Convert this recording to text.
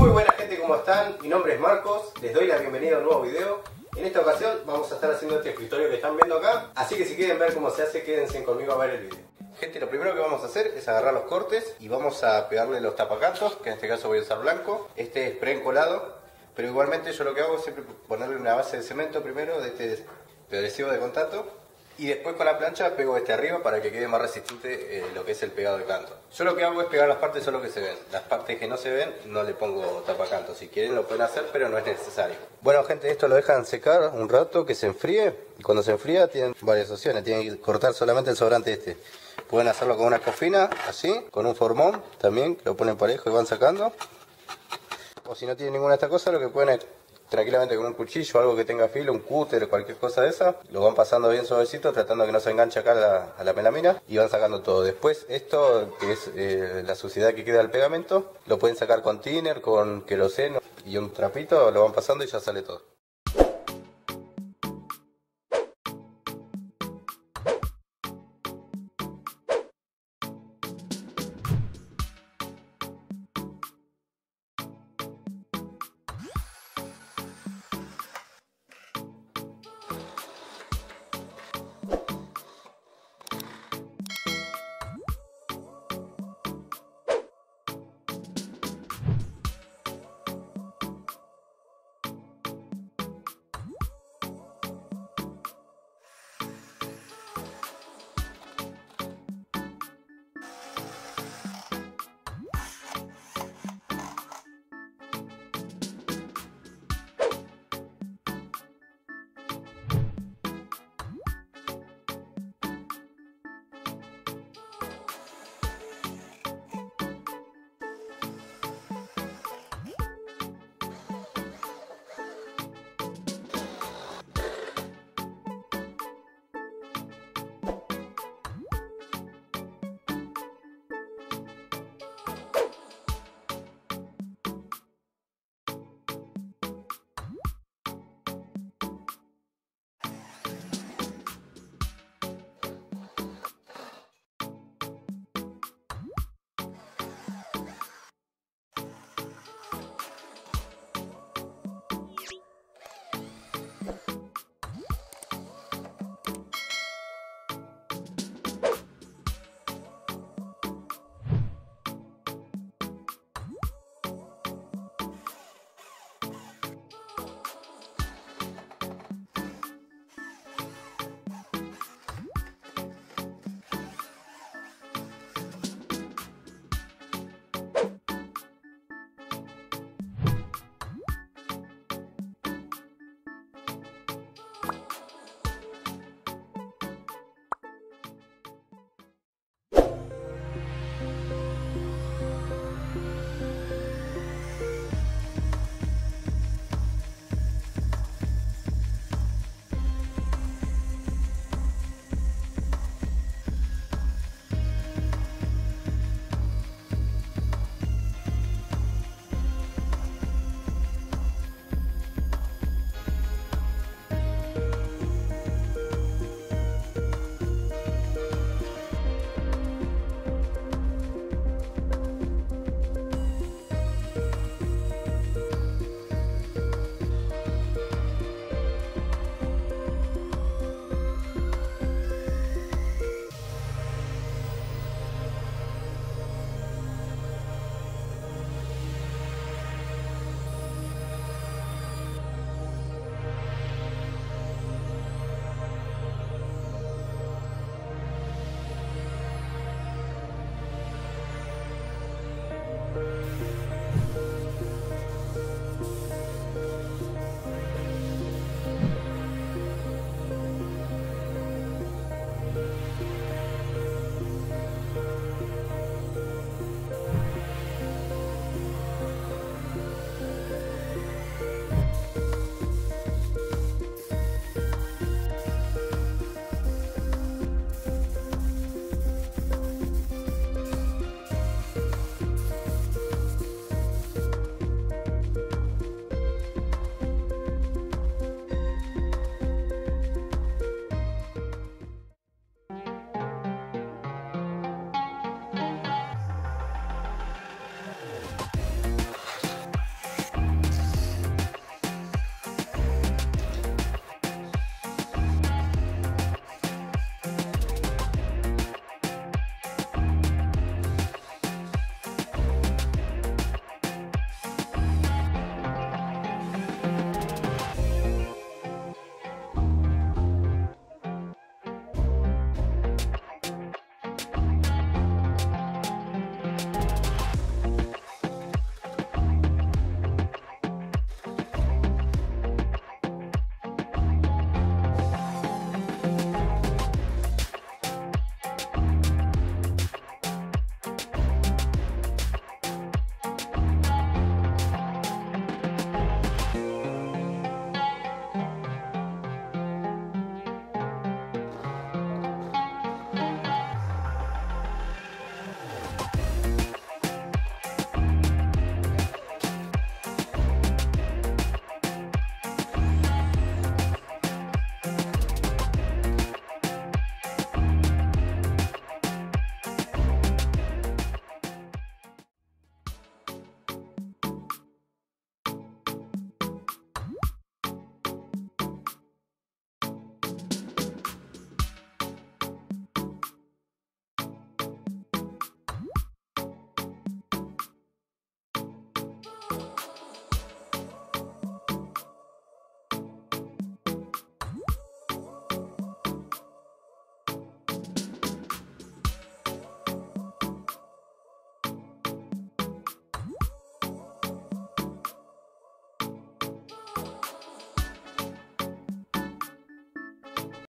Muy buena gente, ¿cómo están? Mi nombre es Marcos, les doy la bienvenida a un nuevo video. En esta ocasión vamos a estar haciendo este escritorio que están viendo acá, así que si quieren ver cómo se hace, quédense conmigo a ver el video. Gente, lo primero que vamos a hacer es agarrar los cortes y vamos a pegarle los tapacantos, que en este caso voy a usar blanco. Este es pre-encolado, pero igualmente yo lo que hago es siempre ponerle una base de cemento primero, de este adhesivo de contacto, y después con la plancha pego este arriba para que quede más resistente lo que es el pegado de canto. Yo lo que hago es pegar las partes solo que se ven. Las partes que no se ven no le pongo tapacanto. Si quieren lo pueden hacer, pero no es necesario. Bueno gente, esto lo dejan secar un rato, que se enfríe. Y cuando se enfría tienen varias opciones. Tienen que cortar solamente el sobrante este. Pueden hacerlo con una cofina, así, con un formón también, que lo ponen parejo y van sacando. O si no tienen ninguna de estas cosas, lo que pueden es tranquilamente con un cuchillo, algo que tenga filo, un cúter o cualquier cosa de esa, lo van pasando bien suavecito, tratando de que no se enganche acá a la melamina, y van sacando todo. Después esto, que es la suciedad que queda del pegamento, lo pueden sacar con thinner, con queroseno y un trapito, lo van pasando y ya sale todo.